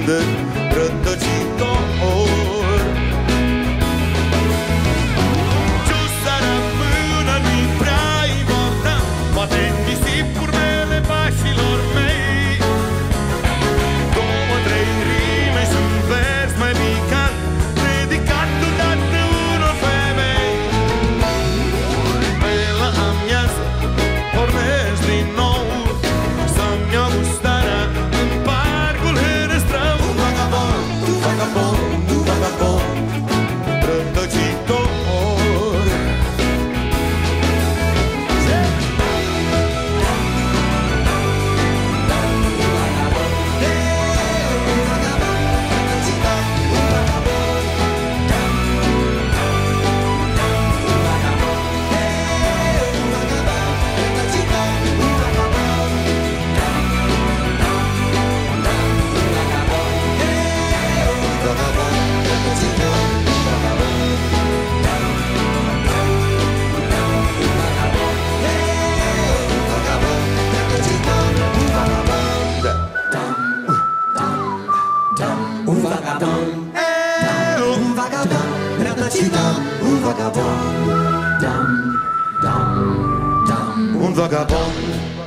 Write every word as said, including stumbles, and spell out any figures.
de rătăcitor. Ce să rămână nu-i prea important, poate nisip urmele pașilor mei. Două, trei rime și un vers mai picant, dedicat deodată unor femei. Pe la amiază pornesc din nou să-mi iau gustarea în parcul Hârăstrău. Un vagabond, un vagabond, un vagabond rătăcitor. Un vagabond, eh, un vagabond, rătăcitor, un vagabond, dam, dam, dam, Un vagabond